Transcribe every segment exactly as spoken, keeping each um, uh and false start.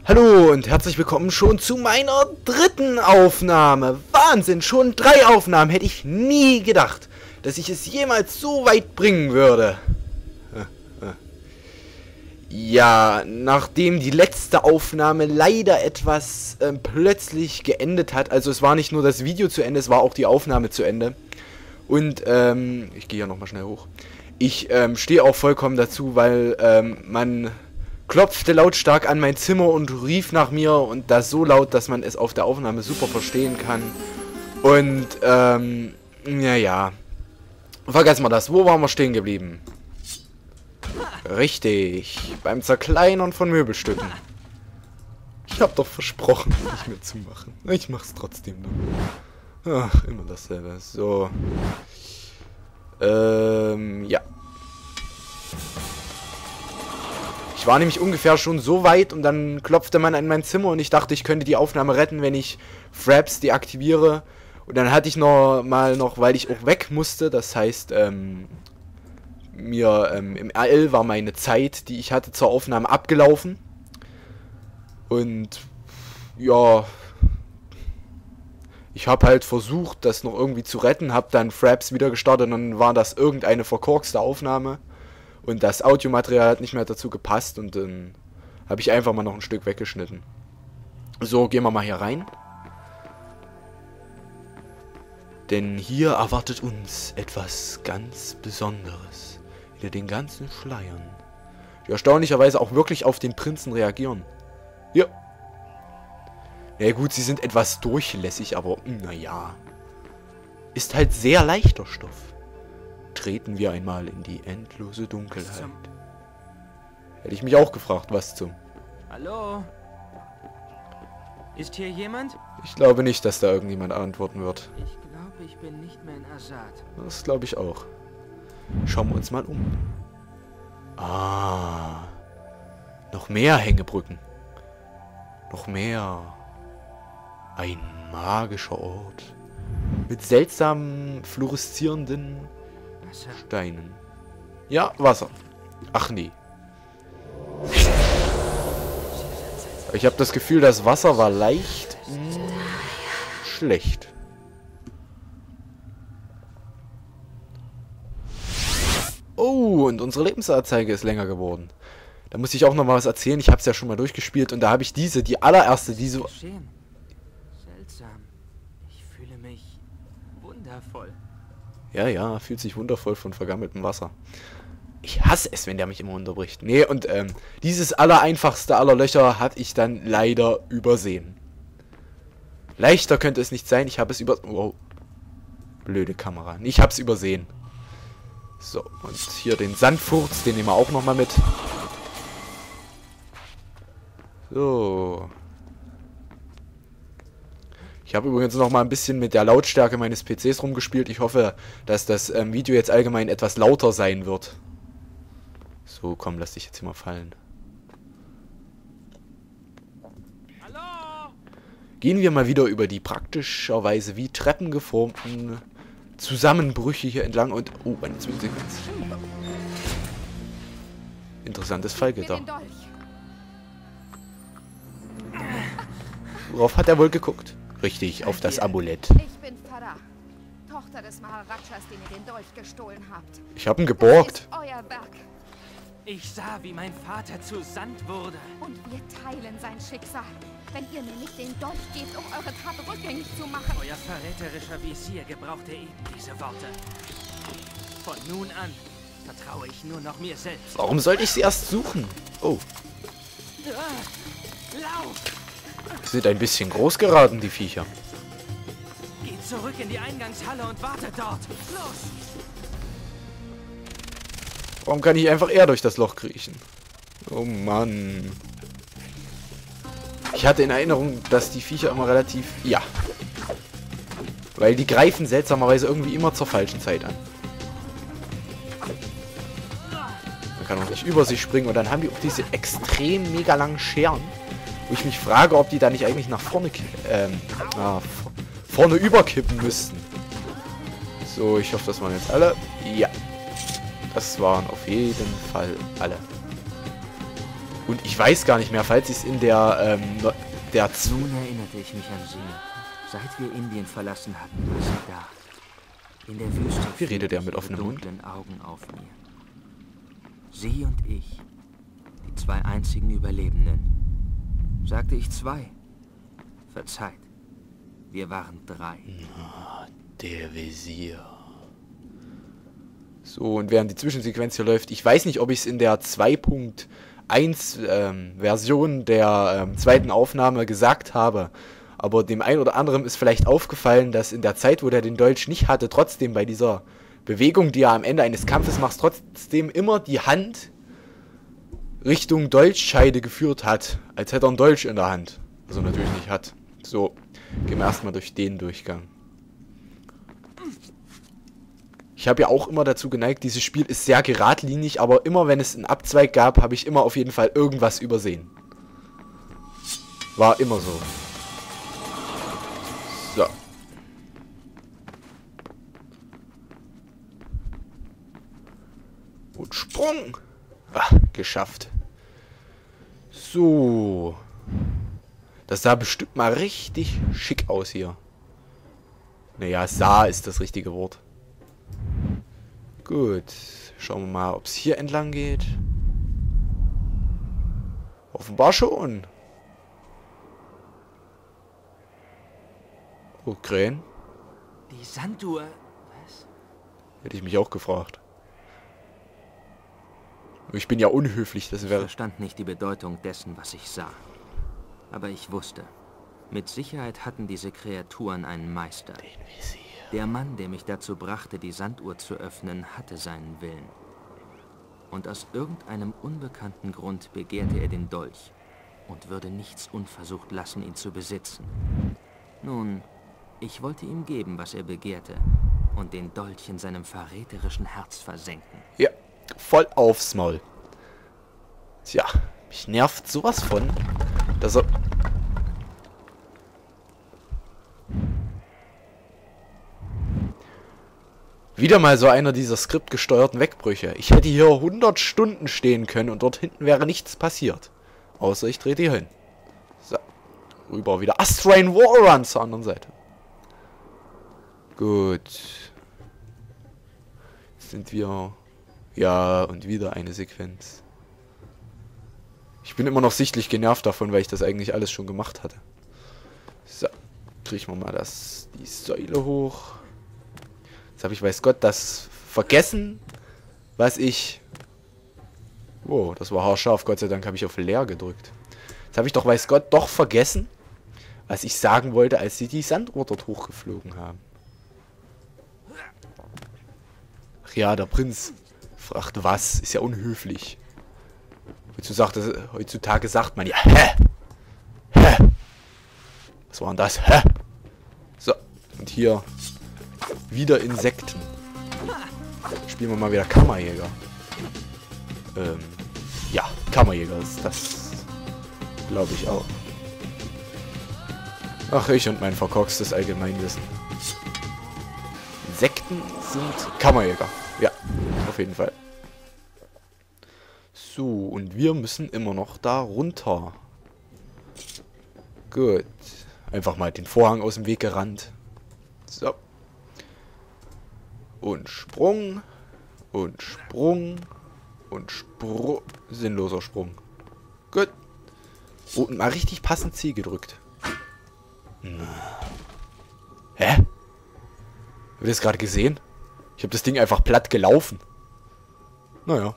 Hallo und herzlich willkommen schon zu meiner dritten Aufnahme. Wahnsinn, schon drei Aufnahmen. Hätte ich nie gedacht, dass ich es jemals so weit bringen würde. Ja, nachdem die letzte Aufnahme leider etwas äh, plötzlich geendet hat, also es war nicht nur das Video zu Ende, es war auch die Aufnahme zu Ende. Und ähm, ich gehe ja nochmal schnell hoch. Ich ähm, stehe auch vollkommen dazu, weil ähm, man klopfte lautstark an mein Zimmer und rief nach mir und das so laut, dass man es auf der Aufnahme super verstehen kann. Und ähm, naja, vergessen wir das. Wo waren wir stehen geblieben? Richtig, beim Zerkleinern von Möbelstücken. Ich hab doch versprochen, nicht mehr zu machen. Ich mach's trotzdem noch. Ach, immer dasselbe. So. Ähm, ja. Ich war nämlich ungefähr schon so weit und dann klopfte man an mein Zimmer und ich dachte, ich könnte die Aufnahme retten, wenn ich Fraps deaktiviere. Und dann hatte ich noch mal noch, weil ich auch weg musste, das heißt, ähm, mir ähm, im R L war meine Zeit, die ich hatte zur Aufnahme, abgelaufen. Und ja, ich habe halt versucht, das noch irgendwie zu retten, habe dann Fraps wieder gestartet und dann war das irgendeine verkorkste Aufnahme. Und das Audiomaterial hat nicht mehr dazu gepasst und dann habe ich einfach mal noch ein Stück weggeschnitten. So, gehen wir mal hier rein. Denn hier erwartet uns etwas ganz Besonderes. Hinter den ganzen Schleiern. Die erstaunlicherweise auch wirklich auf den Prinzen reagieren. Ja. Na gut, sie sind etwas durchlässig, aber naja. Ist halt sehr leichter Stoff. Treten wir einmal in die endlose Dunkelheit. Hätte ich mich auch gefragt, was zum... Hallo? Ist hier jemand? Ich glaube nicht, dass da irgendjemand antworten wird. Ich glaube, ich bin nicht mehr in Azad. Das glaube ich auch. Schauen wir uns mal um. Ah. Noch mehr Hängebrücken. Noch mehr. Ein magischer Ort. Mit seltsamen, fluoreszierenden Wasser. Steinen. Ja, Wasser. Ach nee. Ich habe das Gefühl, das Wasser war leicht mh, schlecht. Oh, und unsere Lebensanzeige ist länger geworden. Da muss ich auch noch mal was erzählen. Ich habe es ja schon mal durchgespielt und da habe ich diese, die allererste, diese... Seltsam. Ich fühle mich wundervoll. Ja, ja, fühlt sich wundervoll von vergammeltem Wasser. Ich hasse es, wenn der mich immer unterbricht. Nee, und ähm, dieses allereinfachste aller Löcher habe ich dann leider übersehen. Leichter könnte es nicht sein. Ich habe es über... Wow. Blöde Kamera. Ich habe es übersehen. So, und hier den Sandfurz, den nehmen wir auch nochmal mit. So. Ich habe übrigens noch mal ein bisschen mit der Lautstärke meines P Cs rumgespielt. Ich hoffe, dass das ähm, Video jetzt allgemein etwas lauter sein wird. So, komm, lass dich jetzt hier mal fallen. Hallo? Gehen wir mal wieder über die praktischerweise wie Treppen geformten Zusammenbrüche hier entlang und... Oh, eine Zwischensequenz. Interessantes Fallgitter. Worauf hat er wohl geguckt? Richtig, auf das Amulett. Ich bin Farah, Tochter des Maharajas, den ihr den Dolch gestohlen habt. Ich habe ihn geborgt. Das ist euer Werk. Ich sah, wie mein Vater zu Sand wurde. Und wir teilen sein Schicksal. Wenn ihr mir nicht den Dolch gebt, um eure Tat rückgängig zu machen. Euer verräterischer Visier gebrauchte eben diese Worte. Von nun an vertraue ich nur noch mir selbst. Warum sollte ich sie erst suchen? Oh. Lauf! Sie sind ein bisschen groß geraten, die Viecher. Geht zurück in die Eingangshalle und wartet dort. Los! Warum kann ich einfach eher durch das Loch kriechen? Oh Mann. Ich hatte in Erinnerung, dass die Viecher immer relativ... Ja. Weil die greifen seltsamerweise irgendwie immer zur falschen Zeit an. Man kann auch nicht über sie springen und dann haben die auch diese extrem mega langen Scheren. Wo ich mich frage, ob die da nicht eigentlich nach vorne ähm, na, vorne überkippen müssten. So, ich hoffe, das waren jetzt alle. Ja. Das waren auf jeden Fall alle. Und ich weiß gar nicht mehr, falls ich es in der, ähm, no- der... Z- Nun erinnerte ich mich an sie. Seit wir Indien verlassen hatten, war sie da. In der Wüste. Wie redet er mit ihre offenem Mund? dunklen Augen auf mir. Sie und ich, die zwei einzigen Überlebenden. Sagte ich zwei? Verzeiht. Wir waren drei. Der Visier. So, und während die Zwischensequenz hier läuft, ich weiß nicht, ob ich es in der zwei Punkt eins ähm, Version der ähm, zweiten Aufnahme gesagt habe, aber dem einen oder anderen ist vielleicht aufgefallen, dass in der Zeit, wo der den Dolch nicht hatte, trotzdem bei dieser Bewegung, die er am Ende eines Kampfes macht, trotzdem immer die Hand Richtung Dolchscheide geführt hat, als hätte er einen Dolch in der Hand. Also natürlich nicht hat. So, gehen wir erstmal durch den Durchgang. Ich habe ja auch immer dazu geneigt, dieses Spiel ist sehr geradlinig, aber immer wenn es einen Abzweig gab, habe ich immer auf jeden Fall irgendwas übersehen. War immer so. So. Und Sprung. Ah, geschafft. So. Das sah bestimmt mal richtig schick aus hier. Naja, sah ist das richtige Wort. Gut. Schauen wir mal, ob es hier entlang geht. Offenbar schon. Oh, Krähen? Die Sanduhr. Was? Hätte ich mich auch gefragt. Ich bin ja unhöflich, das Ich wäre... verstand nicht die Bedeutung dessen, was ich sah. Aber ich wusste, mit Sicherheit hatten diese Kreaturen einen Meister. Der Mann, der mich dazu brachte, die Sanduhr zu öffnen, hatte seinen Willen. Und aus irgendeinem unbekannten Grund begehrte er den Dolch und würde nichts unversucht lassen, ihn zu besitzen. Nun, ich wollte ihm geben, was er begehrte und den Dolch in seinem verräterischen Herz versenken. Ja, voll aufs Maul. Tja, mich nervt sowas von, dass er... Wieder mal so einer dieser skriptgesteuerten Wegbrüche. Ich hätte hier hundert Stunden stehen können und dort hinten wäre nichts passiert. Außer ich drehe die hin. So. Rüber wieder. Astral War Run zur anderen Seite. Gut. Jetzt sind wir... Ja, und wieder eine Sequenz. Ich bin immer noch sichtlich genervt davon, weil ich das eigentlich alles schon gemacht hatte. So. Kriegen wir mal das, die Säule hoch. Jetzt habe ich, weiß Gott, das vergessen, was ich... Wow, das war haarscharf. Gott sei Dank habe ich auf leer gedrückt. Jetzt habe ich doch, weiß Gott, doch vergessen, was ich sagen wollte, als sie die Sanduhr dort hochgeflogen haben. Ach ja, der Prinz fragt was. Ist ja unhöflich. Heutzutage, heutzutage sagt man ja, hä? Hä? Was war denn das? Hä? So, und hier... Wieder Insekten. Spielen wir mal wieder Kammerjäger. Ähm, ja, Kammerjäger ist das, glaube ich auch. Ach, ich und mein verkorkstes Allgemeinwissen. Insekten sind Kammerjäger. Ja, auf jeden Fall. So, und wir müssen immer noch da runter. Gut. Einfach mal den Vorhang aus dem Weg gerannt. So. Und Sprung. Und Sprung. Und Sprung. Sinnloser Sprung. Gut. Oh, und mal richtig passend Ziel gedrückt. Na. Hä? Habt ihr das gerade gesehen? Ich habe das Ding einfach platt gelaufen. Naja.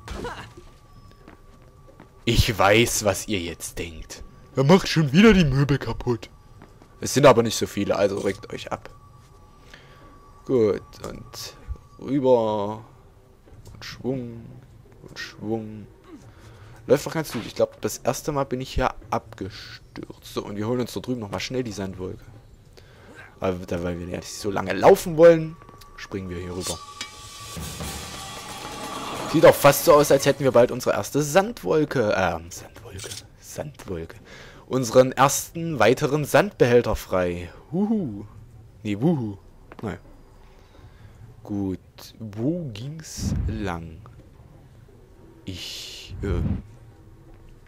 Ich weiß, was ihr jetzt denkt. Er macht schon wieder die Möbel kaputt. Es sind aber nicht so viele, also regt euch ab. Gut, und rüber. Und Schwung. Und Schwung. Läuft doch ganz gut. Ich glaube, das erste Mal bin ich hier abgestürzt. So, und wir holen uns da drüben nochmal schnell die Sandwolke. Aber da, weil wir ja nicht so lange laufen wollen, springen wir hier rüber. Sieht auch fast so aus, als hätten wir bald unsere erste Sandwolke. Äh, Sandwolke. Sandwolke. Unseren ersten weiteren Sandbehälter frei. Huhu. Nee, wuhu. Naja. Gut. Wo ging's lang? Ich, ähm...